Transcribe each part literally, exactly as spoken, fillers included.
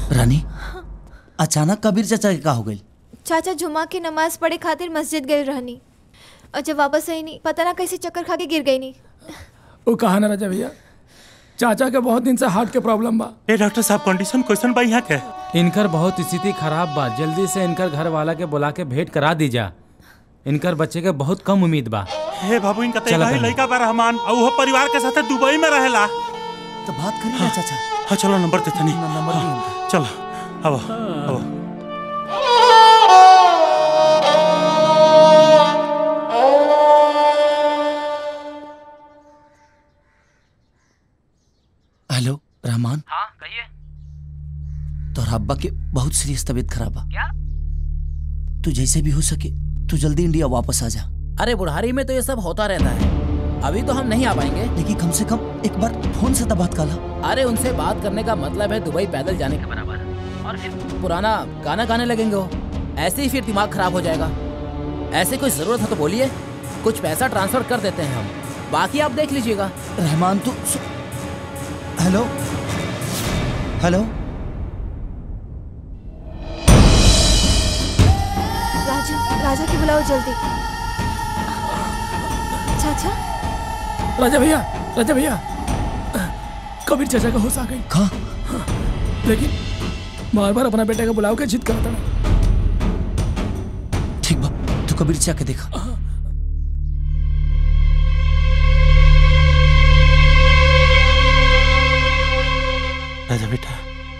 रानी, अचानक कबीर चाचा के का हो गई? चाचा जुमा की नमाज पढ़े खातिर मस्जिद गए रहनी और जब वापस आई नहीं पता ना कैसे चक्कर खा के गिर गई नहीं। वो कहा ना राजा भैया, चाचा के बहुत दिन से हार्ट के प्रॉब्लम बा। ए डॉक्टर साहब, कंडीशन क्वेश्चन बा यहाँ के? इनकर बहुत स्थिति खराब बा, जल्दी से इनकर घर वाला के बुला के भेंट करा दीजा। इनकर बच्चे के बहुत कम उम्मीद बा। हे बाबू, इनका तो एक लड़का बा रहमान और वो परिवार के साथ दुबई में रहेला। तो बात करिए ना चाचा। हाँ चलो, नंबर देते नहीं। नंबर हाँ, चलो अब अब हेलो रहमान। हाँ कहिए। तोहरा अब्बा के बहुत सीरियस तबीयत खराब बा। क्या? तू जैसे भी हो सके तू जल्दी इंडिया वापस आ जा। अरे बुढ़ारी में तो ये सब होता रहता है, अभी तो हम नहीं आ पाएंगे। लेकिन कम से कम एक बार फोन से तो बात कर ला। अरे उनसे बात करने का मतलब है दुबई पैदल जाने के बराबर, और फिर पुराना गाना गाने लगेंगे वो, ऐसे ही फिर दिमाग खराब हो जाएगा। ऐसे कोई जरूरत है तो बोलिए, कुछ पैसा ट्रांसफर कर देते हैं हम, बाकी आप देख लीजिएगा। रहमान तू हेलो हेलो राजा, राजा की बुलाओ जल्दी। चाचा? राजा भैया, राजा भैया, कबीर चाचा का होश आ गई। हाँ। लेकिन बार बार अपना बेटे का बुलाओ के जिद करता है। ठीक बा, तू कबीर चाचा के देखा। राजा बेटा,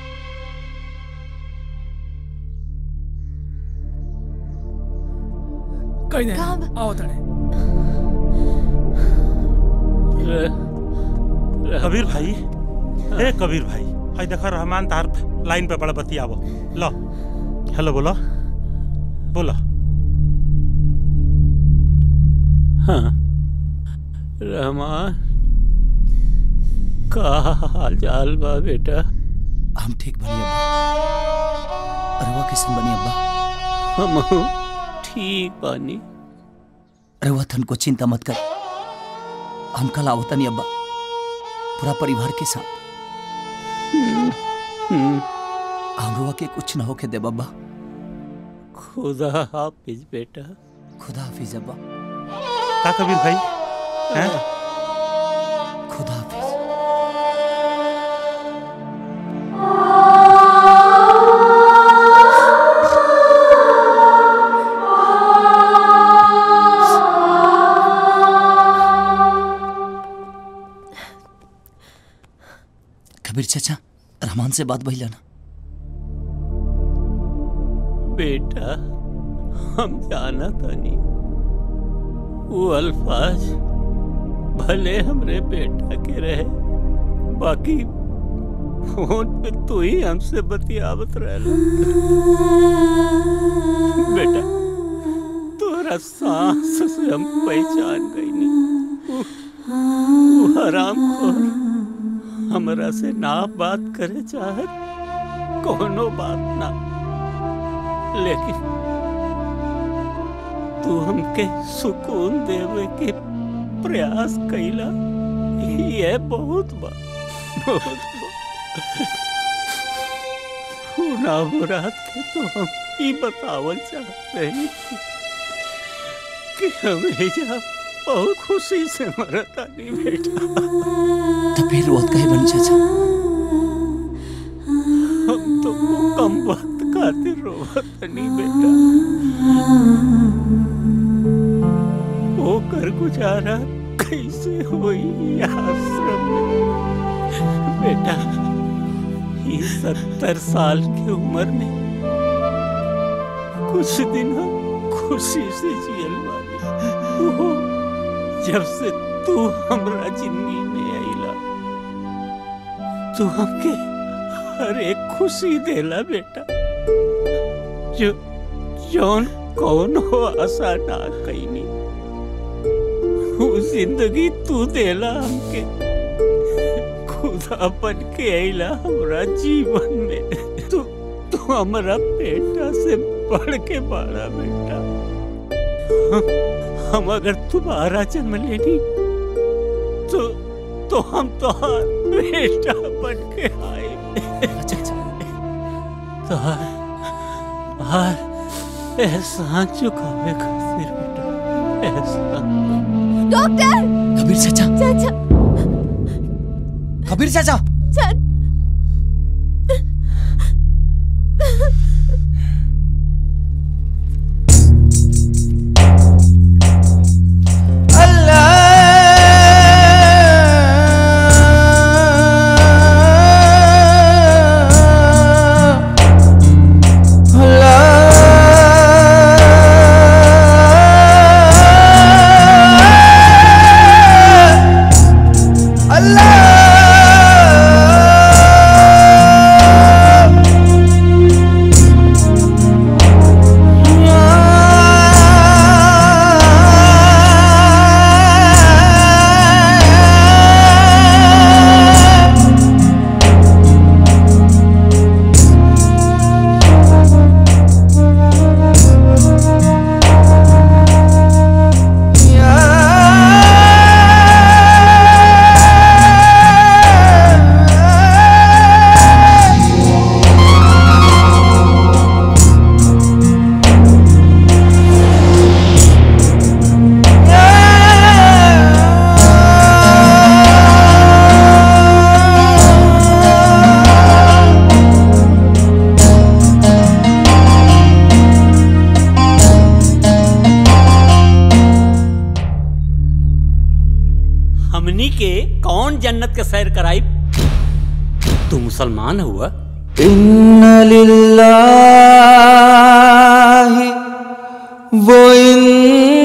कहीं नहीं, आओ तड़े। कबीर भाई, ए कबीर भाई, हाय देखा रहमान तार लाइन पे बड़ा बतियावो। लो हेलो बोलो बोलो। हाँ रहमान, का हाल चाल बा बेटा? हम ठीक बनी अब्बा। अरुआ किसन बनी अब्बा? हम ठीक बानी। अरुआ थन को चिंता मत कर, हम कल आवतनी अब्बा पूरा परिवार के साथ। हम के कुछ ना होके दे बाबा। खुदा हाफिज बेटा। खुदा हाफिज अब्बा। का कबीर भाई हैं? खुदा हाफिज। कबीर चाचा, रहमान से बात भइला ना? बेटा हम जाना तानी, वो अल्फाज भले हमरे बेटा के रहे, बाकी फोन पे तू ही हमसे बतियावत रहला। बेटा तोरा सांस से हम पहचान गई नहीं। वो हरामखोर हमरा से ना बात करे चाहत, कोनो बात ना, लेकिन तू हमके सुकून देवे के प्रयास कैला, ये बहुत बा, बहुत बा। ना मुराद के तो हम ही बतावल चाहते हैं कि हमें जा बहुत खुशी से मरता नहीं बेटा। तो फिर रोत कहे बन चाचा? हम तो कम वक्त खातिर रोवत नहीं बेटा। वो कर गुजारा कैसे हुई आश्रम में बेटा? ये सत्तर साल की उम्र में कुछ दिन हम खुशी से जियल वाली। वो जब से तू हमरा जिंदगी में आईला, तू हमके हर एक खुशी देला बेटा, जो जौन कौन हो आशा ना कईनी, वो जिंदगी तू देला हमके। खुदा बन के आईला हमरा जीवन में। तू तू हमरा बेटा से बढ़ के बड़ा बेटा। हम, हम अगर तुम्हारा जन्म लेनी तो तो हम तुहार बेटा बन के आए। तोहार तोहार एहसान चुकावे खातिर बेटा, एहसान। डॉक्टर! कबीर चाचा, चाचा, कबीर चाचा, चाचा। जन्नत के सैर कराई? तू मुसलमान हुआ? इन्ना लिल्लाहि व इन्ना